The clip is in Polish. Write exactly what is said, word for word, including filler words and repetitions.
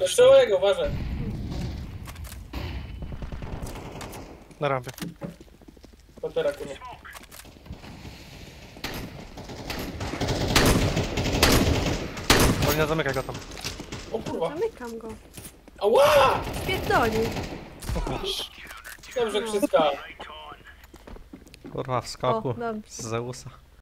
Jeszcze jego, uważaj. Na rampie. Patera, kurwa. Powinna zamykać go tam. O kurwa. Zamykam go. Ała! Pierdolił. Dobrze, Krzyska. Kurwa, w O, skoku dobrze. z Zeusa.